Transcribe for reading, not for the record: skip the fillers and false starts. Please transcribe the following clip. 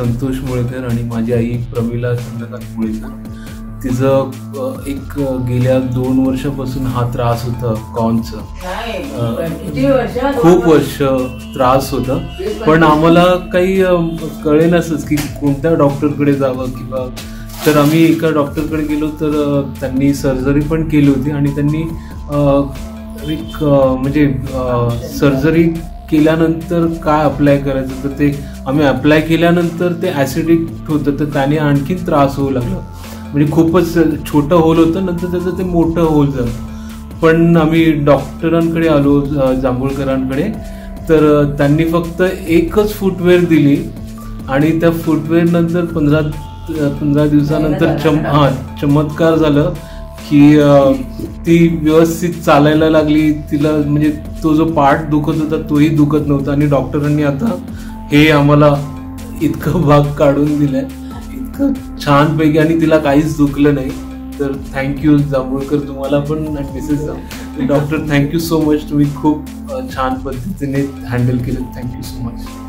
संतोष मुळेकर आणि माझी आई प्रमिला चंद्रकांत मुळेकर. तिचं गेल्या 2 वर्षापासून हा त्रास होता कॉर्नचा. खूप वर्ष त्रास होता, पण आम्हाला काही कळेनासच की कोणत्या डॉक्टरकडे जावं किंवा. तर आम्ही एका डॉक्टरकडे गेलो, तर त्यांनी सर्जरी पण केली होती आणि त्यांनी म्हणजे सर्जरी केल्यानंतर काय अप्लाय करायचं, तर ते आम्ही अप्लाय केल्यानंतर ते ॲसिडिक होतं, तर त्याने आणखी त्रास होऊ लागला. म्हणजे खूपच छोटं होल होतं, नंतर त्याचं ते मोठं होल झालं. पण आम्ही डॉक्टरांकडे आलो, जांभूळकरांकडे, तर त्यांनी फक्त एकच फुटवेअर दिली आणि त्या फुटवेअर नंतर 15 दिवसानंतर चमत्कार झालं की ती व्यवस्थित चालायला लागली. तिला म्हणजे तो जो पार्ट दुखत होता तोही दुखत नव्हता आणि डॉक्टरांनी आता हे आम्हाला इतकं भाग काढून दिलाय, इतकं छानपैकी, आणि तिला काहीच दुखलं नाही. तर थँक्यू जांभूळकर, तुम्हाला पण Mrs doctor, thank you so much. तुम्ही खूप छान पद्धतीने हँडल केलं. Thank you so much.